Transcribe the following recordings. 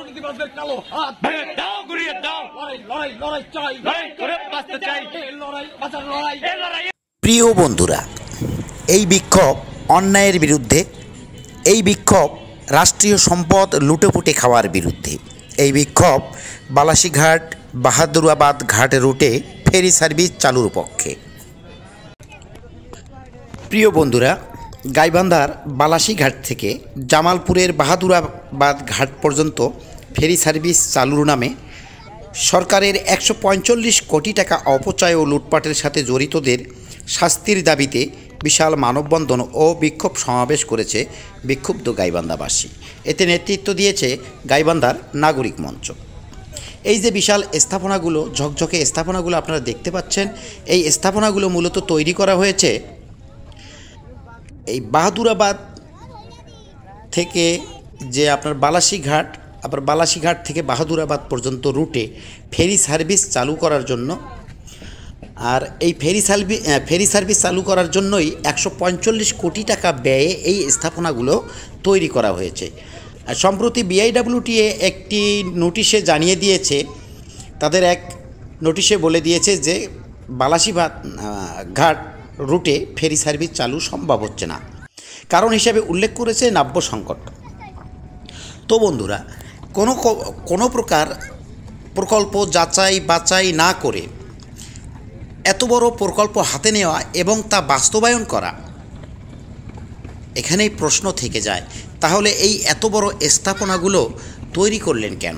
দুর্নীতিবাজদের কালো হাত ভেঙে দাও, গুড়িয়ে দাও। লড়াই লড়াই লড়াই চাই, লড়াই করে বাঁচতে চাই। লড়াই বাঁচার লড়াই, এই লড়াই। প্রিয় বন্ধুরা, এই বিক্ষোভ অন্যায়ের বিরুদ্ধে, এই বিক্ষোভ রাষ্ট্রীয় সম্পদ লুটেপুটে খাওয়ার বিরুদ্ধে। এই বিক্ষোভ বালাসীঘাট বাহাদুরাবাদ ঘাট রুটে ফেরি সার্ভিস চালুর পক্ষে। প্রিয় বন্ধুরা, গাইবান্ধার বালাসীঘাট থেকে জামালপুরের বাহাদুরাবাদ ঘাট পর্যন্ত ফেরি সার্ভিস চালুর নামে সরকারের 145 কোটি টাকা অপচয় ও লুটপাটের সাথে জড়িতদের শাস্তির দাবিতে বিশাল মানববন্ধন ও বিক্ষোভ সমাবেশ করেছে বিক্ষুব্ধ গাইবান্ধাবাসী। এতে নেতৃত্ব দিয়েছে গাইবান্ধার নাগরিক মঞ্চ। এই যে বিশাল স্থাপনাগুলো, ঝকঝকে স্থাপনাগুলো আপনারা দেখতে পাচ্ছেন, এই স্থাপনাগুলো মূলত তৈরি করা হয়েছে এই বাহাদুরাবাদ থেকে যে আপনার বালাসীঘাট, আবার বালাসীঘাট থেকে বাহাদুরাবাদ পর্যন্ত রুটে ফেরি সার্ভিস চালু করার জন্য। আর এই ফেরি সার্ভিস চালু করার জন্যই 145 কোটি টাকা ব্যয়ে এই স্থাপনাগুলো তৈরি করা হয়েছে। সম্প্রতি বিআইডব্লিউটিএ একটি নোটিশে জানিয়ে দিয়েছে, তাদের এক নোটিশে বলে দিয়েছে যে বালাসীঘাট ঘাট রুটে ফেরি সার্ভিস চালু সম্ভব হচ্ছে না। কারণ হিসেবে উল্লেখ করেছে নাব্য সংকট। তো বন্ধুরা, কোনো প্রকার প্রকল্প যাচাই বাছাই না করে এত বড় প্রকল্প হাতে নেওয়া এবং তা বাস্তবায়ন করা, এখানেই প্রশ্ন থেকে যায়, তাহলে এই এত বড় স্থাপনাগুলো তৈরি করলেন কেন?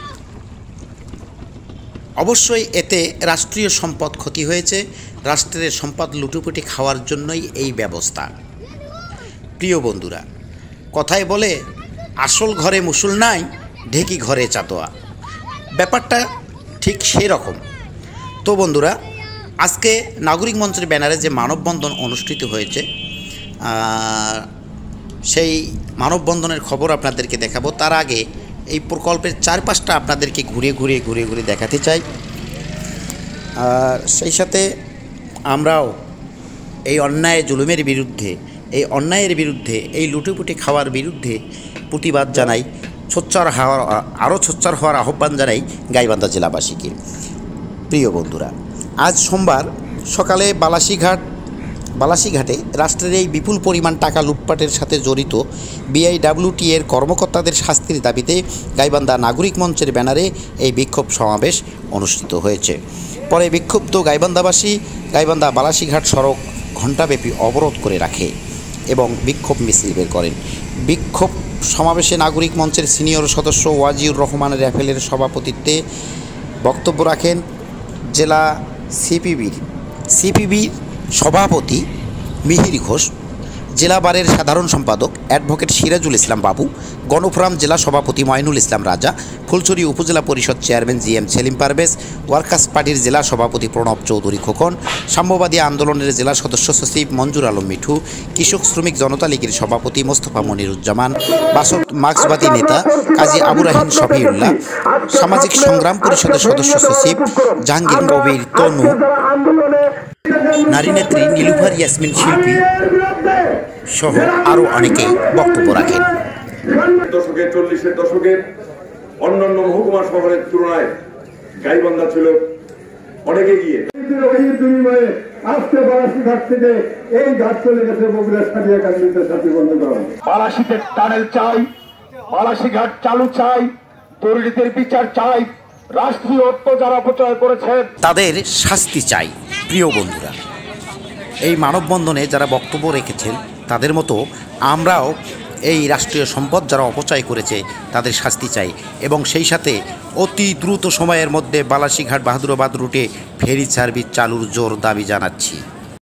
অবশ্যই এতে রাষ্ট্রীয় সম্পদ ক্ষতি হয়েছে। রাষ্ট্রের সম্পদ লুটোপুটি খাওয়ার জন্যই এই ব্যবস্থা। প্রিয় বন্ধুরা, কথায় বলে আসল ঘরে মুসুল নাই, ঢেকি ঘরে চাতোয়া। ব্যাপারটা ঠিক সেই রকম। তো বন্ধুরা, আজকে নাগরিক মঞ্চের ব্যানারে যে মানববন্ধন অনুষ্ঠিত হয়েছে, সেই মানববন্ধনের খবর আপনাদেরকে দেখাবো। তার আগে এই প্রকল্পের চারপাশটা আপনাদেরকে ঘুরে ঘুরে দেখাতে চাই। আর সেই সাথে আমরাও এই অন্যায় জুলুমের বিরুদ্ধে, এই লুটেপুটে খাওয়ার বিরুদ্ধে প্রতিবাদ জানাই, আরও সোচ্চার হওয়ার আহ্বান জানাই গাইবান্ধা জেলাবাসীকে। প্রিয় বন্ধুরা, আজ সোমবার সকালে বালাসীঘাটে রাষ্ট্রের এই বিপুল পরিমাণ টাকা লুটপাটের সাথে জড়িত বিআইডব্লিউটিএর কর্মকর্তাদের শাস্তির দাবিতে গাইবান্ধা নাগরিক মঞ্চের ব্যানারে এই বিক্ষোভ সমাবেশ অনুষ্ঠিত হয়েছে। পরে বিক্ষুব্ধ গাইবান্ধাবাসী গাইবান্ধা বালাসীঘাট সড়ক ঘণ্টাব্যাপী অবরোধ করে রাখে এবং বিক্ষোভ মিছিল বের করেন। বিক্ষোভ সমাবেশে নাগরিক মঞ্চের সিনিয়র সদস্য ওয়াজিউর রহমান র্যাফেলের সভাপতিত্বে বক্তব্য রাখেন জেলা সিপিবির সভাপতি মিহির ঘোষ, জেলা বারের সাধারণ সম্পাদক অ্যাডভোকেট সিরাজুল ইসলাম বাবু, গণফোরাম জেলা সভাপতি ময়নুল ইসলাম রাজা, ফুলছড়ি উপজেলা পরিষদ chairman GM Selim Parvez, workers পার্টির জেলা সভাপতি প্রণব চৌধুরী খোকন, সাম্যবাদী আন্দোলনের জেলা সদস্য সচিব মঞ্জুর আলম মিঠু, কৃষক শ্রমিক জনতা লীগের সভাপতি মোস্তফা মনিরুজ্জামান, মার্ক্সবাদী নেতা কাজী আবু রাহিম শফিউল্লাহ, সামাজিক সংগ্রাম পরিষদের সদস্য সচিব জাহাঙ্গীর কবির তনু, নারী নেত্রী নীলুফার ইয়াসমিন শিল্পী সহ আরও অনেকেই বক্তব্য রাখেন। 40-এর দশকের অন্যান্য মহকুমা শহরের তুলনায় গাইবান্ধা ছিল অনেক এগিয়ে। আজকে বালাসীঘাট থেকে এই ঘাট চলে গেছে বগুড়া সাদিয়া কান্দিতে সাথী বন্ধুগণ। বালাসীতে টানেল চাই, বালাসীঘাট চালু চাই, দুর্নীতির বিচার চাই, রাষ্ট্রীয় অর্থ যারা অপচয় করেছে তাদের শাস্তি চাই। প্রিয় বন্ধুরা, এই মানববন্ধনে যারা বক্তব্য রেখেছেন তাদের মতো আমরাও এই রাষ্ট্রীয় সম্পদ যারা অপচয় করেছে তাদের শাস্তি চাই এবং সেই সাথে অতি দ্রুত সময়ের মধ্যে বালাসীঘাট বাহাদুরাবাদ রুটে ফেরি সার্ভিস চালুর জোর দাবি জানাচ্ছি।